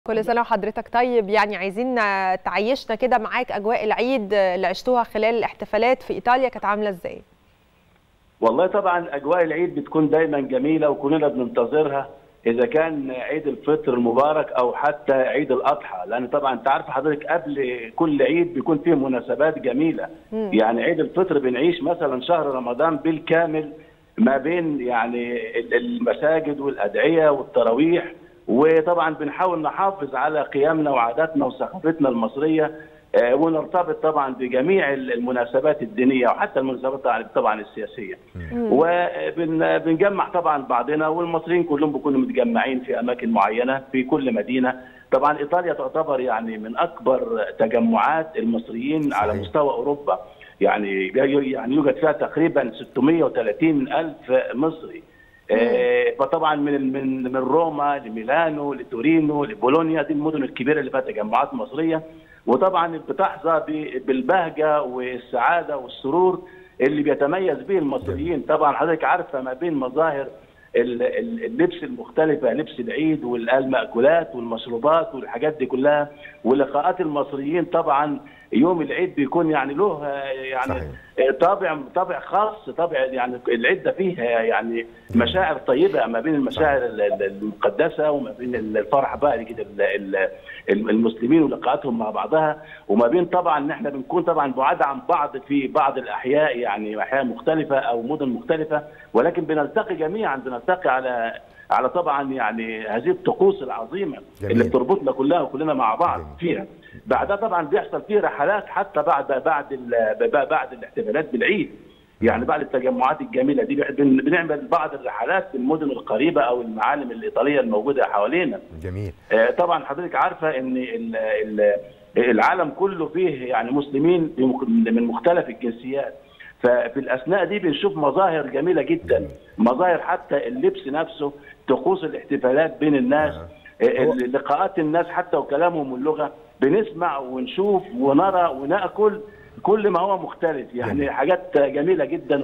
كل سنة وحضرتك طيب. يعني عايزين تعيشنا كده معاك أجواء العيد اللي عشتوها خلال الاحتفالات في إيطاليا، كانت عاملة إزاي؟ والله طبعا أجواء العيد بتكون دايما جميلة وكلنا بننتظرها، إذا كان عيد الفطر المبارك أو حتى عيد الأضحى، لأن طبعا أنت عارف حضرتك قبل كل عيد بيكون فيه مناسبات جميلة. يعني عيد الفطر بنعيش مثلا شهر رمضان بالكامل ما بين يعني المساجد والأدعية والتراويح، وطبعا بنحاول نحافظ على قيمنا وعاداتنا وثقافتنا المصريه، ونرتبط طبعا بجميع المناسبات الدينيه وحتى المناسبات طبعا السياسيه. وبنجمع طبعا بعضنا، والمصريين كلهم بيكونوا متجمعين في اماكن معينه في كل مدينه. طبعا ايطاليا تعتبر يعني من اكبر تجمعات المصريين صحيح. على مستوى اوروبا، يعني يوجد فيها تقريبا 630 الف مصري. فطبعا من روما لميلانو لتورينو لبولونيا، دي المدن الكبيره اللي فيها تجمعات مصريه، وطبعا بتحظى بالبهجه والسعاده والسرور اللي بيتميز به المصريين. طبعا حضرتك عارفه ما بين مظاهر اللبس المختلفه، لبس العيد والمأكولات والمشروبات والحاجات دي كلها، ولقاءات المصريين طبعا يوم العيد بيكون يعني له يعني صحيح. طابع خاص، طابع يعني العيد ده فيه يعني مشاعر طيبه ما بين المشاعر المقدسه وما بين الفرح بقى كده المسلمين ولقاءاتهم مع بعضها، وما بين طبعا ان احنا بنكون طبعا بعاد عن بعض في بعض الاحياء، يعني احياء مختلفه او مدن مختلفه، ولكن بنلتقي جميعا، بنلتقي على طبعا يعني هذه الطقوس العظيمه جميل. اللي بتربطنا كلها وكلنا مع بعض جميل. فيها. بعدها طبعا بيحصل فيه رحلات حتى بعد الاحتفالات بالعيد، يعني بعد التجمعات الجميله دي بنعمل بعض الرحلات في المدن القريبه او المعالم الايطاليه الموجوده حوالينا. جميل. طبعا حضرتك عارفه ان العالم كله فيه يعني مسلمين من مختلف الجنسيات، ففي الاثناء دي بنشوف مظاهر جميله جدا، مظاهر حتى اللبس نفسه، طقوس الاحتفالات بين الناس، لقاءات الناس حتى وكلامهم واللغه، بنسمع ونشوف ونرى وناكل كل ما هو مختلف، يعني حاجات جميله جدا.